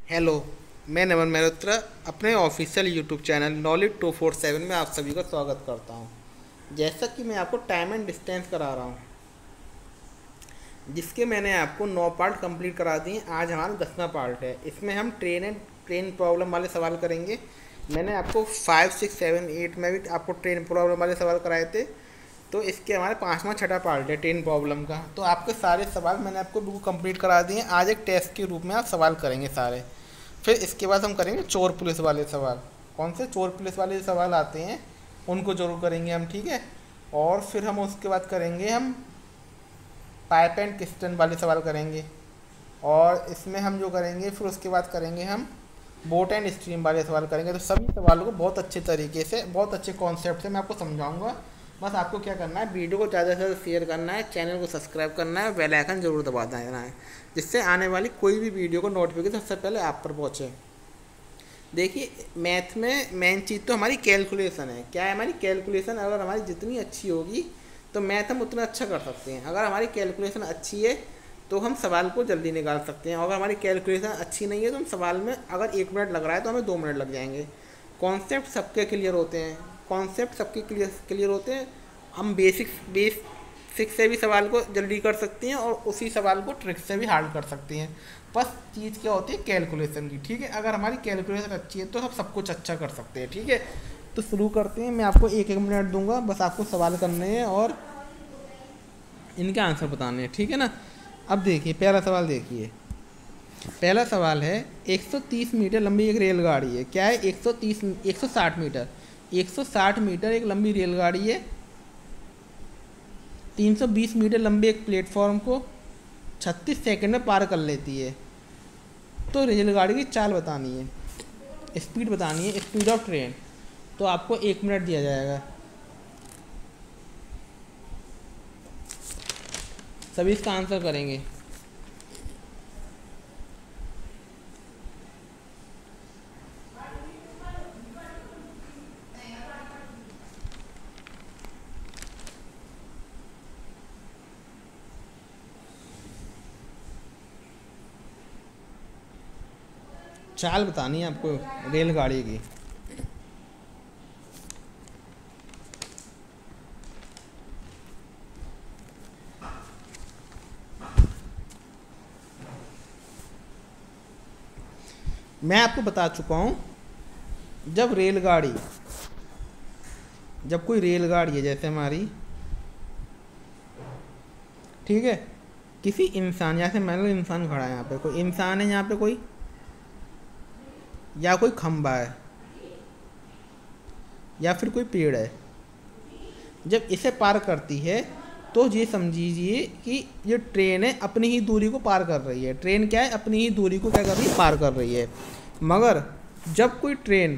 Hello. मैं नमन मेहरोत्रा अपने official YouTube channel knowledge 247 में आप सभी का स्वागत करता हूं। जैसा कि मैं आपको टाइम एंड डिस्टेंस करा रहा हूं, जिसके मैंने आपको 9 पार्ट कंप्लीट करा दिए। आज हमारा 10वां पार्ट है। इसमें हम ट्रेन प्रॉब्लम वाले सवाल करेंगे। मैंने आपको 5, 6, 7, 8 में भी आपको ट्रेन प्रॉब्लम वाले सवाल कराए थे। तो इसके हमारे 5वां छठा पार्ट है ट्रेन प्रॉब्लम का। तो आपके सारे सवाल मैंने आपको बिल्कुल कंप्लीट करा दिए। आज एक टेस्ट के रूप में आप सवाल करेंगे सारे। फिर इसके बाद हम करेंगे चोर पुलिस वाले सवाल। कौन से चोर पुलिस वाले सवाल आते हैं उनको जरूर करेंगे हम, ठीक है। और फिर हम उसके बाद करेंगे हम पाइप एंड पिस्टन वाले सवाल करेंगे। और इसमें हम जो करेंगे फिर उसके बाद करेंगे हम बोट एंड स्ट्रीम वाले सवाल करेंगे। तो सभी सवालों को बहुत अच्छे तरीके से, बहुत अच्छे कॉन्सेप्ट से मैं आपको समझाऊंगा। बस आपको क्या करना है, वीडियो को ज़्यादा से ज़्यादा शेयर करना है, चैनल को सब्सक्राइब करना है, बेल आइकन जरूर दबा देना है, जिससे आने वाली कोई भी वीडियो को नोटिफिकेशन सबसे पहले आप पर पहुँचे। देखिए, मैथ में मेन चीज़ तो हमारी कैलकुलेशन है। क्या है हमारी कैलकुलेशन? अगर हमारी जितनी अच्छी होगी तो मैथ हम उतना अच्छा कर सकते हैं। अगर हमारी कैलकुलेशन अच्छी है तो हम सवाल को जल्दी निकाल सकते हैं। अगर हमारी कैलकुलेशन अच्छी नहीं है तो हम सवाल में अगर 1 मिनट लग रहा है तो हमें 2 मिनट लग जाएंगे। कॉन्सेप्ट सबके क्लियर होते हैं, कॉन्सेप्ट सबके क्लियर होते हैं। हम बेसिक से भी सवाल को जल्दी कर सकते हैं और उसी सवाल को ट्रिक से भी हार्ड कर सकते हैं। बस चीज़ क्या होती है, कैलकुलेशन की, ठीक है। अगर हमारी कैलकुलेशन अच्छी है तो हम सब कुछ अच्छा कर सकते हैं, ठीक है। तो शुरू करते हैं। मैं आपको 1-1 मिनट दूंगा, बस आपको सवाल करने हैं और इनके आंसर बताने हैं, ठीक है ना। अब देखिए, पहला सवाल देखिए। पहला सवाल है, 130 मीटर लंबी एक रेलगाड़ी है। क्या है? 160 मीटर। 160 मीटर एक लंबी रेलगाड़ी है। 320 मीटर लंबे एक प्लेटफॉर्म को 36 सेकंड में पार कर लेती है। तो रेलगाड़ी की चाल बतानी है, स्पीड बतानी है, स्पीड ऑफ ट्रेन। तो आपको 1 मिनट दिया जाएगा। सभी इसका आंसर करेंगे। चाल बतानी है आपको रेलगाड़ी की। मैं आपको बता चुका हूँ, जब कोई रेलगाड़ी है जैसे हमारी, ठीक है, किसी इंसान, जैसे मान लो इंसान खड़ा है यहाँ पे, कोई इंसान है यहाँ पे कोई, या कोई खंबा है, या फिर कोई पेड़ है। जब इसे पार करती है तो ये समझिए कि ये ट्रेन है अपनी ही दूरी को पार कर रही है। ट्रेन क्या है? अपनी ही दूरी को क्या कर रही है? पार कर रही है। मगर जब कोई ट्रेन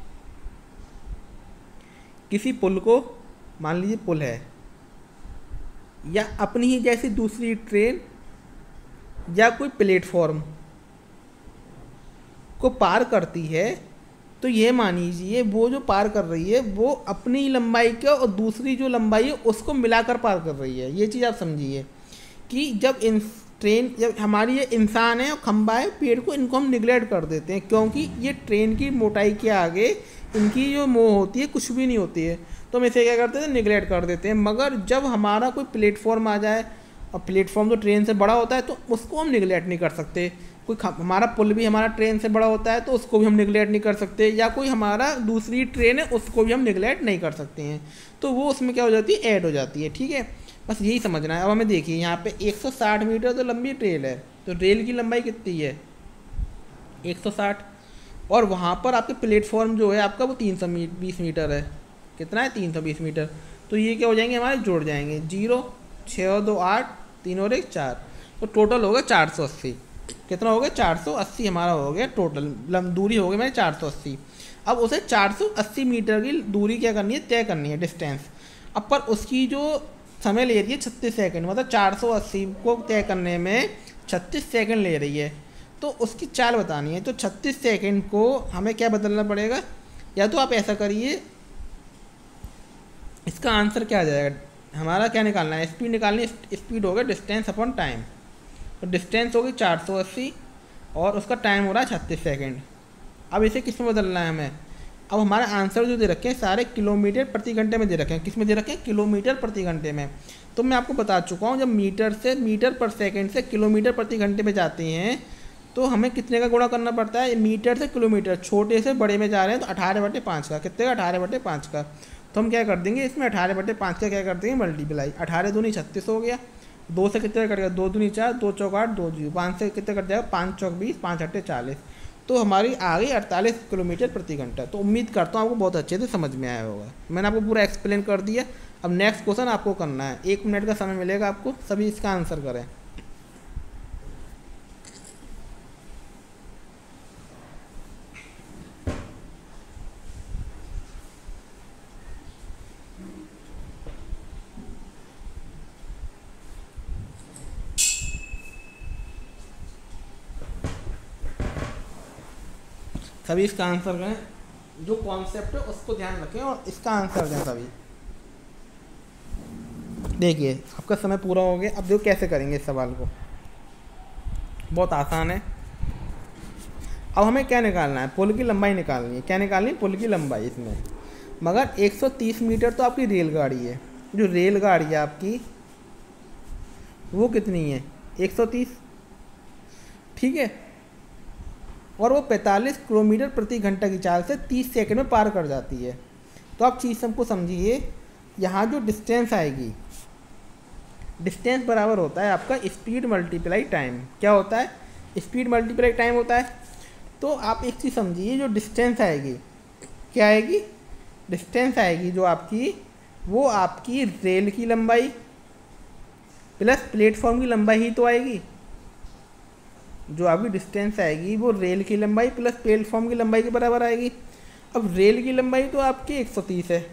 किसी पुल को, मान लीजिए पुल है, या अपनी ही जैसी दूसरी ट्रेन या कोई प्लेटफॉर्म को पार करती है, तो ये मान लीजिए वो जो पार कर रही है वो अपनी लंबाई का और दूसरी जो लंबाई है उसको मिलाकर पार कर रही है। ये चीज़ आप समझिए कि जब हमारी ये इंसान है और खंबा है, पेड़ को, इनको हम निगलेक्ट कर देते हैं, क्योंकि ये ट्रेन की मोटाई के आगे इनकी जो मोह होती है कुछ भी नहीं होती है। तो हम इसे क्या करते हैं? निगलेक्ट कर देते हैं। मगर जब हमारा कोई प्लेटफॉर्म आ जाए, और प्लेटफॉर्म तो ट्रेन से बड़ा होता है, तो उसको हम निगलेक्ट नहीं कर सकते। हमारा पुल भी हमारा ट्रेन से बड़ा होता है तो उसको भी हम निगलेक्ट नहीं कर सकते, या कोई हमारा दूसरी ट्रेन है उसको भी हम निगलेक्ट नहीं कर सकते हैं। तो वो उसमें क्या हो जाती है? ऐड हो जाती है, ठीक है। बस यही समझना है। अब हमें देखिए, यहाँ पे 160 मीटर तो लंबी ट्रेन है, तो रेल की लंबाई कितनी है? 160। और वहाँ पर आपके प्लेटफॉर्म जो है आपका वो 320 मीटर है। कितना है? 320 मीटर। तो ये क्या हो जाएंगे? हमारे जुड़ जाएंगे। 0, 6 और 2 8, 3 और 1 4। तो टोटल होगा 480। कितना हो गया? 480 हमारा हो गया टोटल दूरी हो गई मैंने 480। अब उसे 480 मीटर की दूरी क्या करनी है? तय करनी है, डिस्टेंस। अब पर उसकी जो समय ले रही है 36 सेकंड, मतलब 480 को तय करने में 36 सेकंड ले रही है। तो उसकी चाल बतानी है। तो 36 सेकंड को हमें क्या बदलना पड़ेगा? या तो आप ऐसा करिए, इसका आंसर क्या आ जाएगा? हमारा क्या निकालना है? स्पीड निकालनी है। स्पीड हो गया डिस्टेंस अपॉन टाइम। तो डिस्टेंस होगी 480 और उसका टाइम हो रहा है 36 सेकेंड। अब इसे किस में बदलना है हमें? अब हमारे आंसर जो दे रखे हैं सारे किलोमीटर प्रति घंटे में दे रखे हैं। किस में दे रखे हैं? किलोमीटर प्रति घंटे में। तो मैं आपको बता चुका हूँ, जब मीटर पर सेकंड से किलोमीटर प्रति घंटे में जाती हैं तो हमें कितने का गुणा करना पड़ता है? मीटर से किलोमीटर, छोटे से बड़े में जा रहे हैं तो 18/5 का। कितने का? 18/5 का। तो हम क्या कर देंगे इसमें 18/5 का क्या कर देंगे? मल्टीप्लाई। 18 दूनी 36 हो गया। 2 से कितने कट गया? 2 दूनी 4, 2 चौक 8, 2 जीरो, 5 से कितने कट जाएगा? 5 चौक 20, 5 अट्ठे 40। तो हमारी आ गई 48 किलोमीटर प्रति घंटा। तो उम्मीद करता हूँ आपको बहुत अच्छे से समझ में आया होगा। मैंने आपको पूरा एक्सप्लेन कर दिया। अब नेक्स्ट क्वेश्चन आपको करना है, 1 मिनट का समय मिलेगा आपको, सभी इसका आंसर करें। सभी इसका आंसर करें, जो कॉन्सेप्ट है उसको ध्यान रखें और इसका आंसर दें सभी। देखिए आपका समय पूरा हो गया। अब देखो कैसे करेंगे इस सवाल को, बहुत आसान है। अब हमें क्या निकालना है? पुल की लंबाई निकालनी है। क्या निकालनी है? पुल की लंबाई। इसमें मगर 130 मीटर तो आपकी रेलगाड़ी है। जो रेलगाड़ी है आपकी वो कितनी है? 130, ठीक है। और वो 45 किलोमीटर प्रति घंटा की चाल से 30 सेकंड में पार कर जाती है। तो आप चीज़ सबको समझिए, यहाँ जो डिस्टेंस आएगी, डिस्टेंस बराबर होता है आपका स्पीड मल्टीप्लाई टाइम। क्या होता है? स्पीड मल्टीप्लाई टाइम होता है। तो आप एक चीज़ समझिए, जो डिस्टेंस आएगी, क्या आएगी? डिस्टेंस आएगी जो आपकी, वो आपकी रेल की लंबाई प्लस प्लेटफॉर्म की लंबाई ही तो आएगी। जो आपकी डिस्टेंस आएगी वो रेल की लंबाई प्लस प्लेटफॉर्म की लंबाई के बराबर आएगी। अब रेल की लंबाई तो आपकी 130 है,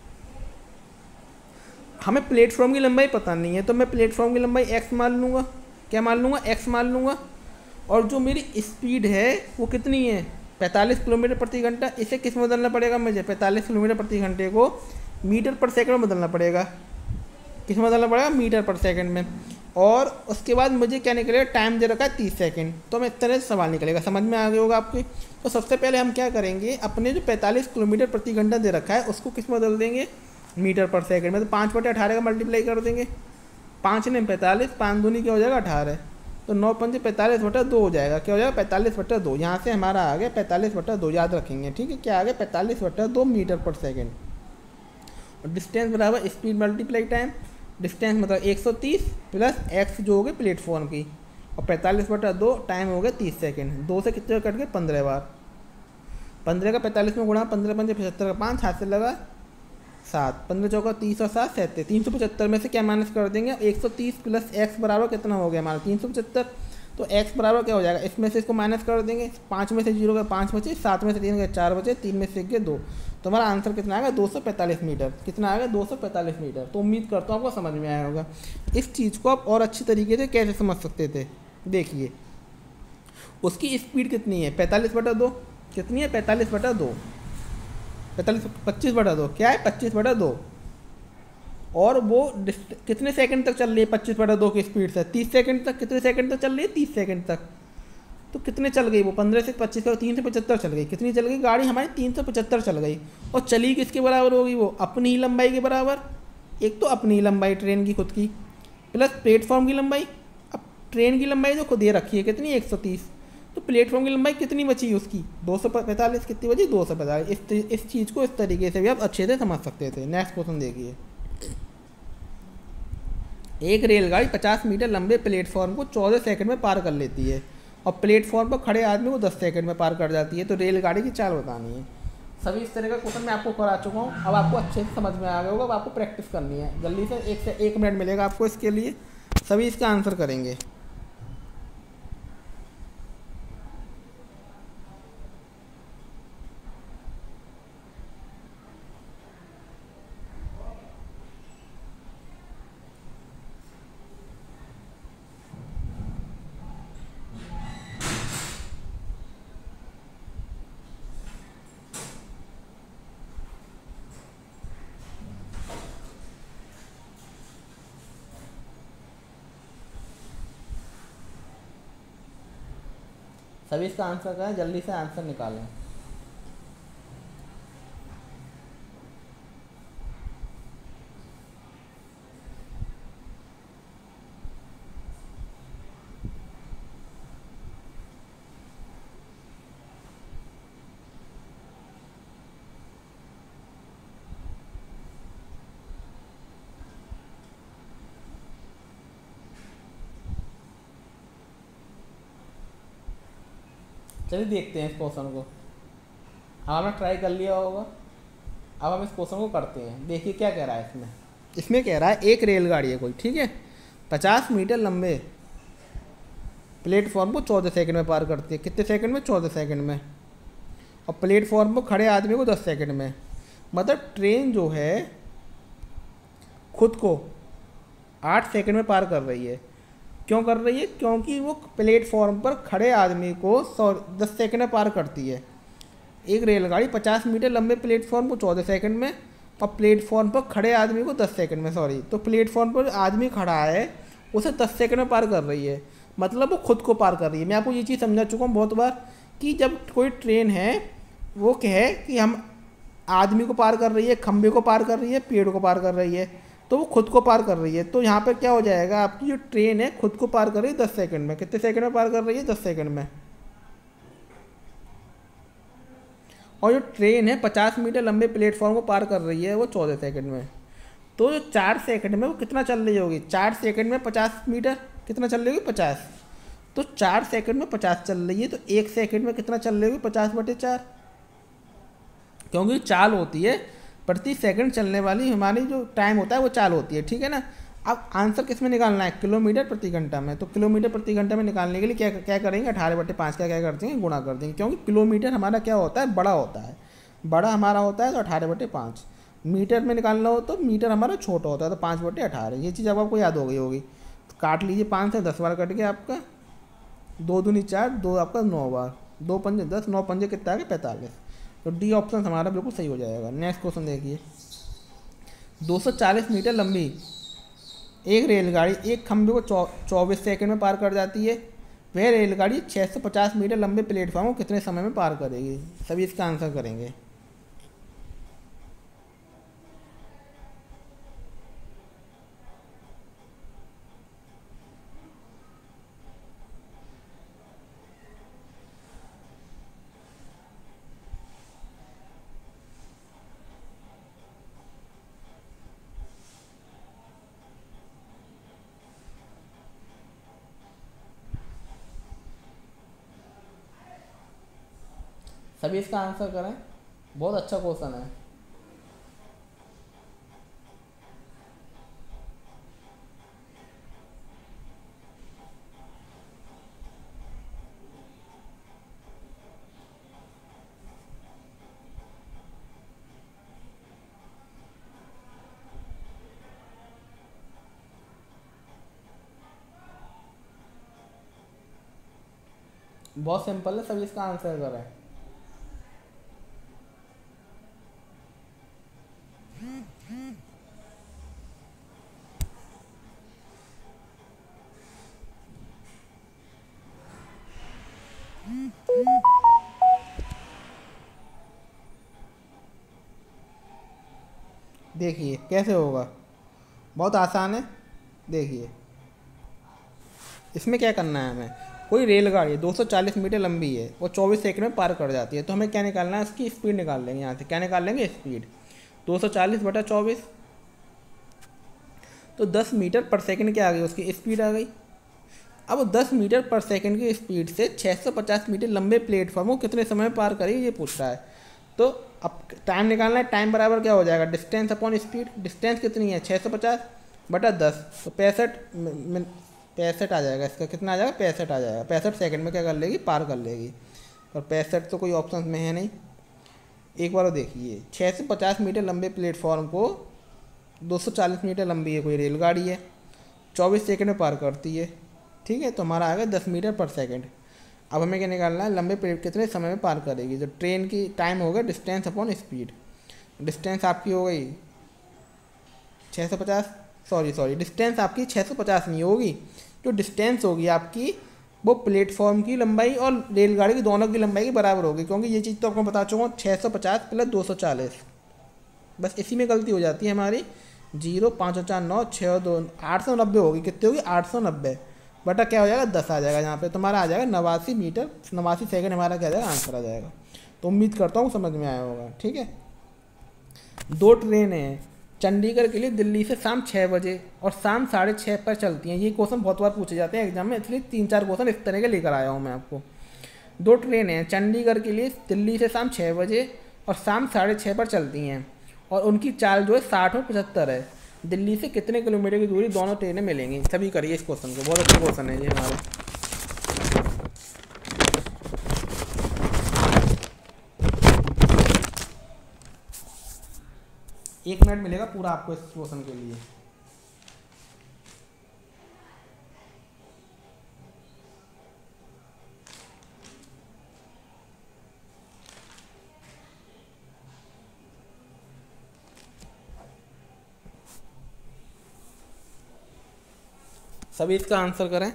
हमें प्लेटफॉर्म की लंबाई पता नहीं है, तो मैं प्लेटफॉर्म की लंबाई x मान लूँगा। क्या मान लूँगा? x मान लूँगा। और जो मेरी स्पीड है वो कितनी है? 45 किलोमीटर प्रति घंटा। इसे किस में बदलना पड़ेगा मुझे? 45 किलोमीटर प्रति घंटे को मीटर पर सेकंड में बदलना पड़ेगा। किस में बदलना पड़ेगा? मीटर पर सेकंड में। और उसके बाद मुझे क्या निकलेगा? टाइम दे रखा है 30 सेकंड। तो मैं इस तरह से सवाल निकलेगा। समझ में आ गया होगा आपके। तो सबसे पहले हम क्या करेंगे, अपने जो 45 किलोमीटर प्रति घंटा दे रखा है उसको किस में बदल देंगे? मीटर पर सेकंड में। तो 5/18 का मल्टीप्लाई कर देंगे। 5 ने 45, 5 दूनी क्या हो जाएगा? 18। तो 9 पंजे 45/2 हो जाएगा। क्या हो जाएगा? 45/2। यहाँ से हमारा आ गया 45/2, याद रखेंगे, ठीक है। क्या आ गया? 45/2 मीटर पर सेकेंड। और डिस्टेंस बराबर स्पीड मल्टीप्लाई टाइम। डिस्टेंस मतलब 130 प्लस एक्स जो हो गई प्लेटफॉर्म की, और 45/2 टाइम हो गया 30 सेकेंड। 2 से कितने कट गए? 15 बार। 15 का 45 में गुणा, 15 पंजे 75 का 5, हाथ से लगा 7, 15 चौका 30 और 7 37, 375 में से क्या माइनस कर देंगे? 130 प्लस एक्स बराबर कितना हो गया हमारा? 375। तो एक्स बराबर क्या हो जाएगा? इसमें से इसको माइनस कर देंगे। 5 में से 0 गए 5 बचे, 7 में से 3 गए 4 बचे, 3 में से 1 गए 2। तो हमारा आंसर कितना आएगा? 245 मीटर। कितना आएगा? 245 मीटर। तो उम्मीद करता हूँ आपको समझ में आया होगा। इस चीज़ को आप और अच्छी तरीके से कैसे समझ सकते थे, देखिए उसकी स्पीड कितनी है? 45/2। कितनी है? 45/2। 25/2 क्या है? 25/2। और वो कितने सेकंड तक चल रही है? 25/2 की स्पीड से 30 सेकंड तक। कितने सेकंड तक चल रही है? 30 सेकंड तक। तो कितने चल गई वो? 15 से 25 का 375 चल गई। कितनी चल गई गाड़ी हमारी? 375 चल गई। और चली किसके बराबर होगी वो? अपनी ही लंबाई के बराबर। एक तो अपनी ही लंबाई ट्रेन की खुद की, प्लस प्लेटफॉर्म की लंबाई। अब ट्रेन की लंबाई जो खुद दे रखी है कितनी? 130। तो प्लेटफॉर्म की लंबाई कितनी बची उसकी? 245। कितनी बची? 245। इस चीज़ को इस तरीके से भी आप अच्छे से समझ सकते थे। नेक्स्ट क्वेश्चन देखिए, एक रेलगाड़ी 50 मीटर लंबे प्लेटफॉर्म को 14 सेकंड में पार कर लेती है और प्लेटफॉर्म पर खड़े आदमी को 10 सेकंड में पार कर जाती है। तो रेलगाड़ी की चाल बतानी है। सभी इस तरह का क्वेश्चन मैं आपको करा चुका हूँ। अब आपको अच्छे से समझ में आ गया होगा। अब आपको प्रैक्टिस करनी है। जल्दी से 1 मिनट मिलेगा आपको इसके लिए। सभी इसका आंसर करेंगे। सभी इसका आंसर करें, जल्दी से आंसर निकालें। चलिए देखते हैं इस क्वेश्चन को। अब हमने ट्राई कर लिया होगा, अब हम इस क्वेश्चन को करते हैं। देखिए क्या कह रहा है इसमें। इसमें कह रहा है एक रेलगाड़ी है कोई, ठीक है, 50 मीटर लंबे प्लेटफॉर्म को 14 सेकंड में पार करती है। कितने सेकंड में? 14 सेकंड में। और प्लेटफॉर्म पर खड़े आदमी को 10 सेकंड में। मतलब ट्रेन जो है खुद को 8 सेकंड में पार कर रही है। क्यों कर रही है? क्योंकि वो प्लेटफॉर्म पर खड़े आदमी को 10 सेकंड में पार करती है। एक रेलगाड़ी 50 मीटर लंबे प्लेटफॉर्म को 14 सेकंड में और प्लेटफॉर्म पर खड़े आदमी को 10 सेकंड में, सॉरी, तो प्लेटफॉर्म पर आदमी खड़ा है उसे 10 सेकंड में पार कर रही है। मतलब वो खुद को पार कर रही है। मैं आपको ये चीज़ समझा चुका हूँ बहुत बार कि जब कोई ट्रेन है वो कहे कि हम आदमी को पार कर रही है, खंभे को पार कर रही है, पेड़ को पार कर रही है, तो वो खुद को पार कर रही है। तो यहाँ पर क्या हो जाएगा, आपकी जो ट्रेन है खुद को पार कर रही है 10 सेकंड में। कितने सेकंड में पार कर रही है? 10 सेकंड में। और जो ट्रेन है 50 मीटर लंबे प्लेटफॉर्म को पार कर रही है वो 14 सेकंड में। तो जो 4 सेकंड में वो कितना चल रही होगी? 4 सेकंड में 50 मीटर कितना चल रही होगी? 50। तो 4 सेकंड में 50 चल रही है, तो 1 सेकंड में कितना चल रही होगी? 50/4। क्योंकि चाल होती है प्रति सेकंड चलने वाली, हमारी जो टाइम होता है वो चाल होती है, ठीक है ना। अब आंसर किस में निकालना है? किलोमीटर प्रति घंटा में। तो किलोमीटर प्रति घंटा में निकालने के लिए क्या क्या करेंगे? 18/5 का क्या करते हैं? गुणा कर देंगे। क्योंकि किलोमीटर हमारा क्या होता है? बड़ा होता है। बड़ा हमारा होता है तो 18/5। मीटर में निकालना हो तो मीटर हमारा छोटा होता है तो 5/18। ये चीज़ अब आपको याद हो गई होगी। तो काट लीजिए, 5 से 10 बार कट गया आपका, 2 दूनी 4, 2 आपका 9 बार, 2 पंजे 10, 9 पंजे कितना आ गया? 45। तो डी ऑप्शन हमारा बिल्कुल सही हो जाएगा। नेक्स्ट क्वेश्चन देखिए। 240 मीटर लंबी एक रेलगाड़ी एक खंभे को 24 सेकंड में पार कर जाती है। वह रेलगाड़ी 650 मीटर लंबे प्लेटफॉर्म को कितने समय में पार करेगी? सभी इसका आंसर करेंगे। सभी इसका आंसर करें। बहुत अच्छा क्वेश्चन है। बहुत सिंपल है, सभी इसका आंसर करें। देखिए कैसे होगा, बहुत आसान है। देखिए इसमें क्या करना है हमें। कोई रेलगाड़ी 240 मीटर लंबी है वो 24 सेकंड में पार कर जाती है। तो हमें क्या निकालना है? उसकी स्पीड निकाल लेंगे। यहाँ से क्या निकाल लेंगे? स्पीड। 240/24 तो 10 मीटर पर सेकंड क्या आ गई? उसकी स्पीड आ गई। अब 10 मीटर पर सेकंड की स्पीड से 650 मीटर लंबे प्लेटफॉर्म को कितने समय में पार करेगी ये पूछ रहा है। तो अब टाइम निकालना है। टाइम बराबर क्या हो जाएगा? Distance upon speed. डिस्टेंस कितनी है? 650/10 तो 65 आ जाएगा। इसका कितना आ जाएगा? 65 आ जाएगा। 65 सेकंड में क्या कर लेगी? पार कर लेगी। और 65 तो कोई ऑप्शन में है नहीं। एक बार देखिए, 650 मीटर लंबे प्लेटफॉर्म को 240 मीटर लंबी है कोई रेलगाड़ी है, 24 सेकंड में पार करती है, ठीक है। तो हमारा आ गया 10 मीटर पर सेकंड। अब हमें क्या निकालना है? लंबे प्लेट कितने समय में पार करेगी। जो ट्रेन की टाइम हो गया डिस्टेंस अपॉन स्पीड। डिस्टेंस आपकी हो गई 650, सॉरी डिस्टेंस आपकी 650 नहीं होगी। जो डिस्टेंस होगी आपकी वो प्लेटफॉर्म की लंबाई और रेलगाड़ी की दोनों की लंबाई के बराबर होगी, क्योंकि ये चीज़ तो आपको बता चुका हूँ, 650 प्लस 240। बस इसी में गलती हो जाती है हमारी। 0 5 और 4 9 6 और 2 890 होगी। कितनी होगी? 890 बटा क्या हो जाएगा? 10 आ जाएगा। यहाँ पे तुम्हारा आ जाएगा 89 मीटर, 89 सेकंड हमारा क्या आ जाएगा? आंसर आ जाएगा। तो उम्मीद करता हूँ समझ में आया होगा। ठीक है, दो ट्रेनें हैं चंडीगढ़ के लिए दिल्ली से शाम 6 बजे और शाम 6:30 पर चलती हैं। ये क्वेश्चन बहुत बार पूछे जाते हैं एग्जाम में, इसलिए 3-4 क्वेश्चन इस तरह के लेकर आया हूँ मैं आपको। दो ट्रेनें हैं चंडीगढ़ के लिए दिल्ली से शाम 6 बजे और शाम 6:30 पर चलती हैं और उनकी चाल जो है 60 और 75 है। दिल्ली से कितने किलोमीटर की दूरी दोनों ट्रेनें मिलेंगी? सभी करिए इस क्वेश्चन को, बहुत अच्छा क्वेश्चन है ये हमारा। 1 मिनट मिलेगा पूरा आपको इस क्वेश्चन के लिए। सभी इसका आंसर करें।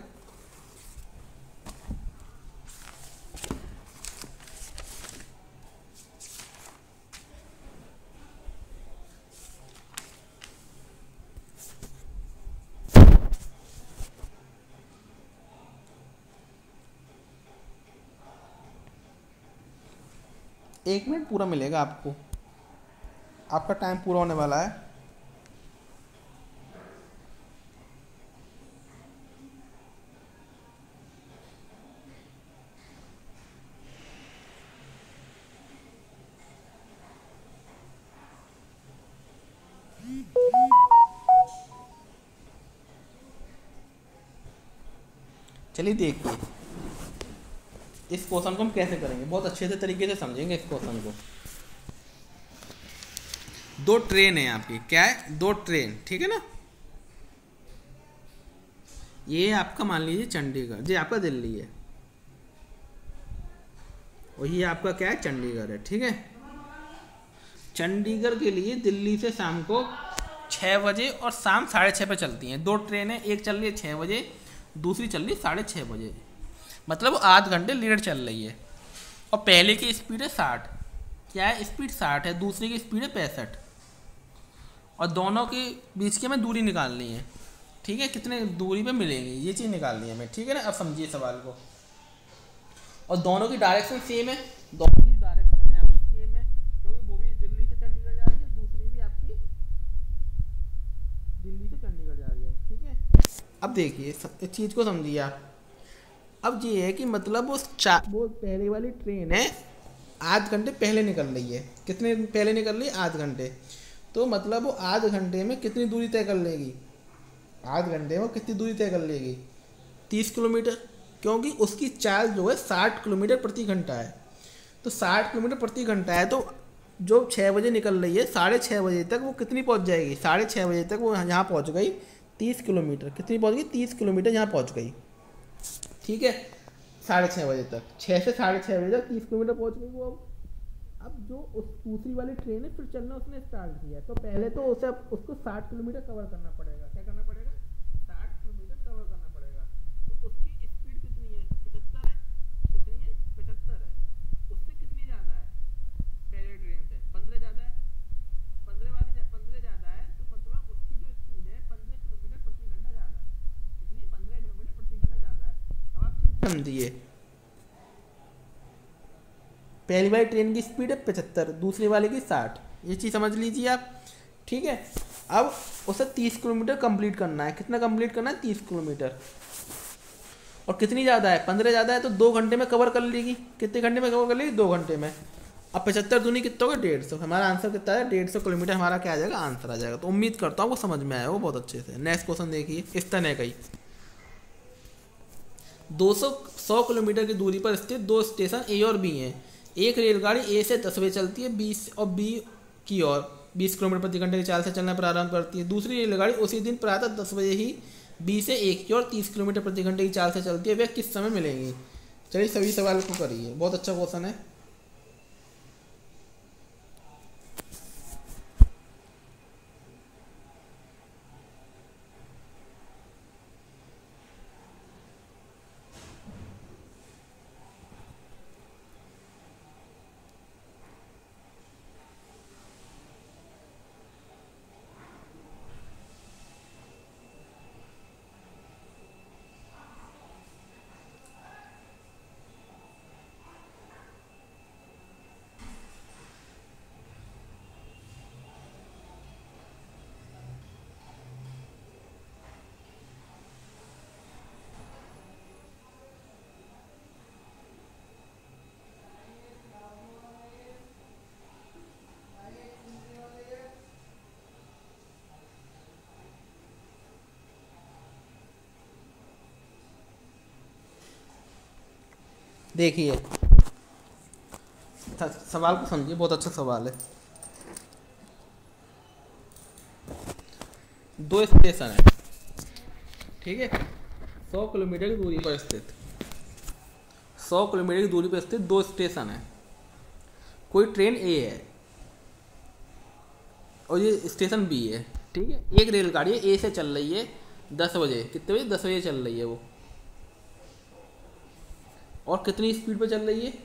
एक मिनट पूरा मिलेगा आपको, आपका टाइम पूरा होने वाला है। चलिए देखिए इस क्वेश्चन को हम कैसे करेंगे, बहुत अच्छे से तरीके से समझेंगे इस क्वेश्चन को। दो ट्रेन है आपकी, क्या है? दो ट्रेन, ठीक है ना। ये आपका मान लीजिए चंडीगढ़, ये आपका दिल्ली है और ये आपका क्या है? चंडीगढ़ है। ठीक है, चंडीगढ़ के लिए दिल्ली से शाम को 6 बजे और शाम 6:30 पे चलती हैं दो ट्रेनें। एक चल रही है 6 बजे, दूसरी चल रही है 6:30 बजे, मतलब 8 घंटे लेट चल रही है। और पहले की स्पीड है 60, क्या है? स्पीड 60 है, दूसरी की स्पीड है 65 और दोनों के बीच की हमें दूरी निकालनी है। ठीक है, कितने दूरी पे मिलेंगे ये चीज़ निकालनी है हमें। ठीक है ना, अब समझिए सवाल को। और दोनों की डायरेक्शन सेम है, दोनों की डायरेक्शन है आपकी सेम है, क्योंकि वो भी दिल्ली से चंडीगढ़ जा रही है, दूसरी भी आपकी दिल्ली से चंडीगढ़ जा रही है। ठीक है, अब देखिए इस चीज़ को समझिए आप। अब ये है कि मतलब वो पहले वाली ट्रेन है 8 घंटे पहले निकल रही है। कितने पहले निकल रही है? 8 घंटे। तो मतलब वो 8 घंटे में कितनी दूरी तय कर लेगी? 8 घंटे में कितनी दूरी तय कर लेगी? 30 किलोमीटर, क्योंकि उसकी चाल जो है 60 किलोमीटर प्रति घंटा है। तो 60 किलोमीटर प्रति घंटा है, तो जो 6 बजे निकल रही है 6:30 बजे तक वो कितनी पहुंच जाएगी? 6:30 बजे तक वो यहाँ पहुंच गई 30 किलोमीटर। कितनी पहुंच गई? 30 किलोमीटर यहाँ पहुंच गई। ठीक है, 6:30 बजे तक, 6 से 6:30 बजे तक 30 किलोमीटर पहुंच गई वो। अब जो उस दूसरी वाली ट्रेन है फिर चलना उसने स्टार्ट किया, तो पहले तो उसे उसको 60 किलोमीटर कवर करना पड़ेगा। क्या करना पड़ेगा? 60 किलोमीटर कवर करना पड़ेगा। तो उसकी स्पीड कितनी है? 75 है। कितनी है? 75 है। उससे कितनी ज़्यादा है? पहले ट्रेन से 15 ज़्यादा है। 15 ज़्यादा है, तो मतलब उसकी जो स्पीड है 15 किलोमीटर प्रति घंटा ज़्यादा। कितनी? 15 किलोमीटर प्रति घंटा ज़्यादा है। अब आप चीज़ समझिए, पहली वाली ट्रेन की स्पीड है 75, दूसरी वाले की 60। ये चीज़ समझ लीजिए आप। ठीक है, अब उसे 30 किलोमीटर कंप्लीट करना है। कितना कंप्लीट करना है? 30 किलोमीटर। और कितनी ज़्यादा है? 15 ज़्यादा है, तो 2 घंटे में कवर कर लेगी। कितने घंटे में कवर कर लेगी? 2 घंटे में। अब 75 दूनी कितना होगा? 150। हमारा आंसर कितना है? 150 किलोमीटर हमारा क्या आ जाएगा? आंसर आ जाएगा। तो उम्मीद करता हूँ वो समझ में आया वो बहुत अच्छे से। नेक्स्ट क्वेश्चन देखिए इस तरह का ही। 100 किलोमीटर की दूरी पर स्थित दो स्टेशन ए और बी हैं। एक रेलगाड़ी ए से 10 बजे चलती है, बी और बी की ओर 20 किलोमीटर प्रति घंटे की चाल से चलना प्रारंभ करती है। दूसरी रेलगाड़ी उसी दिन प्रातः 10 बजे ही बी से ए की ओर 30 किलोमीटर प्रति घंटे की चाल से चलती है। वे किस समय मिलेंगी? चलिए सभी सवाल को करिए, बहुत अच्छा क्वेश्चन है। देखिए सवाल को समझिए, बहुत अच्छा सवाल है। दो स्टेशन है, ठीक है, 100 किलोमीटर की दूरी पर स्थित, 100 किलोमीटर की दूरी पर स्थित दो स्टेशन है। कोई ट्रेन ए है और ये स्टेशन बी है, ठीक है। एक रेलगाड़ी ए से चल रही है 10 बजे, कितने बजे? 10 बजे चल रही है वो, और कितनी स्पीड पर चल रही है?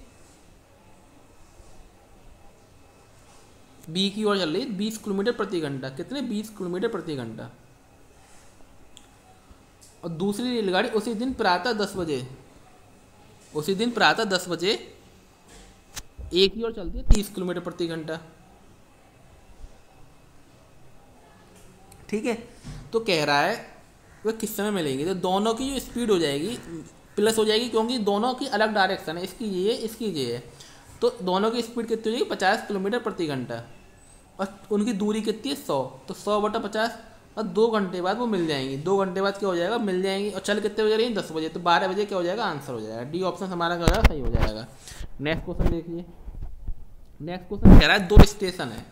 बी की ओर चल रही है 20 किलोमीटर प्रति घंटा। कितने? 20 किलोमीटर प्रति घंटा। और दूसरी रेलगाड़ी उसी दिन प्रातः 10 बजे, उसी दिन प्रातः 10 बजे ए की ओर चलती है 30 किलोमीटर प्रति घंटा, ठीक है। तो कह रहा है वह किस समय मिलेंगी, तो दोनों की जो स्पीड हो जाएगी प्लस हो जाएगी, क्योंकि दोनों की अलग डायरेक्शन है, इसकी ये है, इसकी ये है। तो दोनों की स्पीड कितनी हो जाएगी? 50 किलोमीटर प्रति घंटा, और उनकी दूरी कितनी है? 100। तो 100/50, और 2 घंटे बाद वो मिल जाएंगी। 2 घंटे बाद क्या हो जाएगा? मिल जाएंगी। और चल कितने बजे रही है? 10 बजे। तो 12 बजे क्या हो जाएगा? आंसर हो जाएगा। डी ऑप्शन हमारा क्या हो जाएगा? सही हो जाएगा। नेक्स्ट क्वेश्चन देखिए। नेक्स्ट क्वेश्चन कह रहा है दो स्टेशन है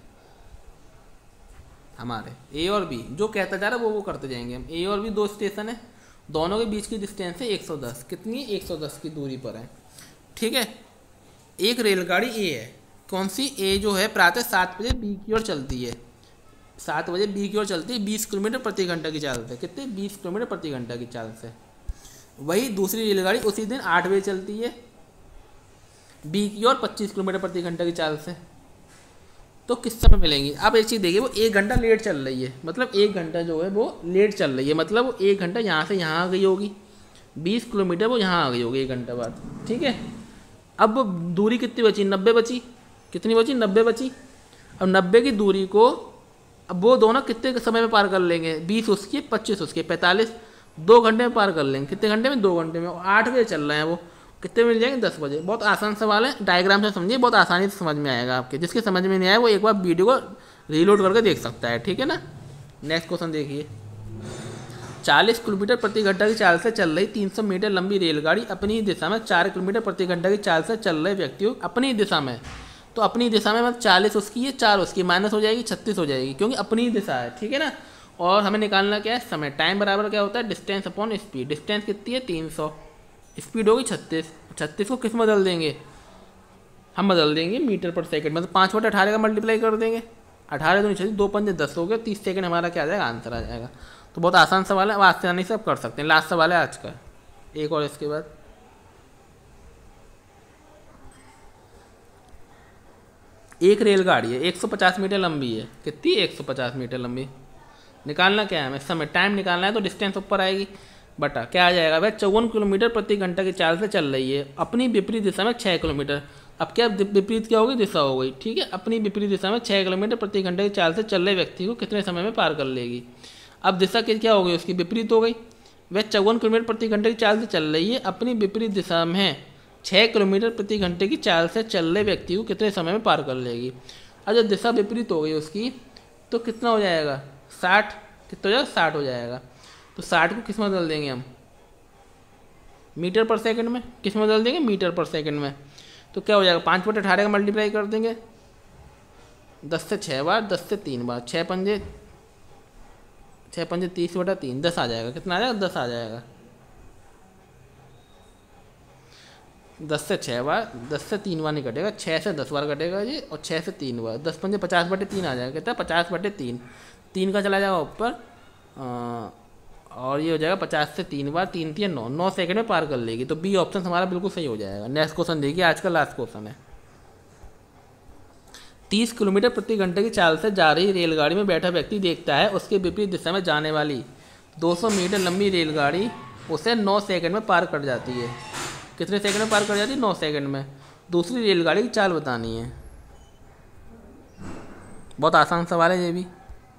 हमारे ए और बी, जो कहता जा रहा है वो करते जाएंगे हम। ए और बी दो स्टेशन है, दोनों के बीच की डिस्टेंस है 110। कितनी? 110 की दूरी पर है, ठीक है। एक रेलगाड़ी ए है, कौन सी? ए जो है प्रातः 7 बजे बी की ओर चलती है, 7 बजे बी की ओर चलती है 20 किलोमीटर प्रति घंटा की चाल से। कितने? 20 किलोमीटर प्रति घंटा की चाल से। वही दूसरी रेलगाड़ी उसी दिन 8 बजे चलती है बी की ओर 25 किलोमीटर प्रति घंटा की चाल से। तो किस समय मिलेंगी? आप एक चीज़ देखिए, वो 1 घंटा लेट चल रही है, मतलब 1 घंटा जो है वो लेट चल रही है, मतलब वो 1 घंटा यहाँ से यहाँ आ गई होगी, 20 किलोमीटर वो यहाँ आ गई होगी 1 घंटा बाद, ठीक है। अब वो दूरी कितनी बची? 90 बची। कितनी बची? 90 बची। अब 90 की दूरी को अब वो दोनों कितने समय में पार कर लेंगे? 20 उसकी, 25 उसके, 45। 2 घंटे में पार कर लेंगे। कितने घंटे में? 2 घंटे में। 8 बजे चल रहे हैं वो, कितने मिल जाएंगे? 10 बजे। बहुत आसान सवाल है, डायग्राम से समझिए, बहुत आसानी से समझ में आएगा आपके। जिसके समझ में नहीं आया वो एक बार वीडियो को रीलोड करके देख सकता है, ठीक है ना। नेक्स्ट क्वेश्चन देखिए। 40 किलोमीटर प्रति घंटा की चाल से चल रही 300 मीटर लंबी रेलगाड़ी अपनी दिशा में 4 किलोमीटर प्रति घंटा की चाल से चल रहे व्यक्तियों अपनी दिशा में, तो अपनी दिशा में मतलब 40 उसकी है, 4 उसकी, माइनस हो जाएगी 36 हो जाएगी, क्योंकि अपनी दिशा है, ठीक है ना। और हमें निकालना क्या है? समय। टाइम बराबर क्या होता है? Distance upon speed. डिस्टेंस कितनी है? 300, स्पीड होगी 36। 36 को किस में बदल देंगे? हम बदल देंगे मीटर पर सेकंड, मतलब 5/18 का मल्टीप्लाई कर देंगे। 18 दूनी 36, 2 पंजे 10 हो गया, 30 सेकंड हमारा क्या आ जाएगा? आंसर आ जाएगा। तो बहुत आसान सवाल है, अब आसानी से आप कर सकते हैं। लास्ट सवाल है आज का, एक और इसके बाद। एक रेलगाड़ी है 150 मीटर लंबी है। कितनी? 150 मीटर लंबी। निकालना क्या है हमें? समय। टाइम निकालना है, तो डिस्टेंस ऊपर आएगी, बटा क्या आ जाएगा? वह 54 किलोमीटर प्रति घंटा की चाल से चल रही है अपनी विपरीत दिशा में 6 किलोमीटर। अब क्या विपरीत क्या होगी? दिशा हो गई, ठीक है। अपनी विपरीत दिशा में 6 किलोमीटर प्रति घंटे की चाल से चल रहे व्यक्ति को कितने समय में पार कर लेगी? अब दिशा क्या हो गई? उसकी विपरीत हो गई। वह 54 किलोमीटर प्रति घंटे की चाल से चल रही है अपनी विपरीत दिशा में 6 किलोमीटर प्रति घंटे की चाल से चल रहे व्यक्ति को कितने समय में पार कर लेगी? अब जब दिशा विपरीत हो गई उसकी, तो कितना हो जाएगा? 60। कितना हो जाएगा? 60 हो जाएगा। तो 60 को किस में बदल देंगे हम? मीटर पर सेकंड में। किस में बदल देंगे? मीटर पर सेकंड में। तो क्या हो जाएगा? 5/18 का मल्टीप्लाई कर देंगे 10 से 6 बार, 10 से 3 बार, 6 पंजे 30/3, 10 आ जाएगा। कितना आ जाएगा? 10 आ जाएगा। 10 से 6 बार, 10 से 3 बार नहीं कटेगा, 6 से 10 बार कटेगा ये, और 6 से 3 बार, 10 पंजे 50/3 आ जाएगा। कितना? 50/3। 3 का चला जाएगा ऊपर, और ये हो जाएगा 50 से 3 बार, 3 3 9, 9 सेकंड में पार कर लेगी। तो बी ऑप्शन हमारा बिल्कुल सही हो जाएगा। नेक्स्ट क्वेश्चन देखिए, आज का लास्ट क्वेश्चन है। 30 किलोमीटर प्रति घंटे की चाल से जा रही रेलगाड़ी में बैठा व्यक्ति देखता है उसके विपरीत दिशा में जाने वाली 200 मीटर लंबी रेलगाड़ी उसे 9 सेकंड में पार कर जाती है। कितने सेकंड में पार कर जाती है? 9 सेकंड में। दूसरी रेलगाड़ी की चाल बतानी है। बहुत आसान सवाल है ये भी।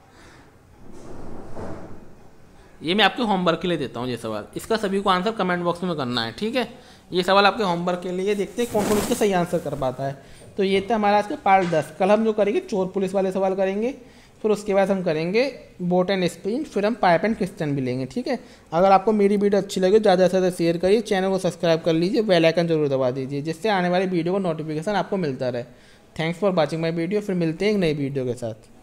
ये मैं आपके होमवर्क के लिए देता हूँ ये सवाल। इसका सभी को आंसर कमेंट बॉक्स में करना है, ठीक है। ये सवाल आपके होमवर्क के लिए, देखते हैं कौन कौन इसका सही आंसर कर पाता है। तो ये था हमारा आज का पार्ट 10। कल हम जो करेंगे चोर पुलिस वाले सवाल करेंगे, फिर उसके बाद हम करेंगे बोट एंड स्पिन, फिर हम पाइप एंड पिस्टन भी लेंगे, ठीक है। अगर आपको मेरी वीडियो अच्छी लगे ज़्यादा से ज़्यादा शेयर करिए, चैनल को सब्सक्राइब कर लीजिए, बेल आइकन जरूर दबा दीजिए, जिससे आने वाली वीडियो का नोटिफिकेशन आपको मिलता रहे। Thanks for watching my video, फिर मिलते हैं एक नई वीडियो के साथ।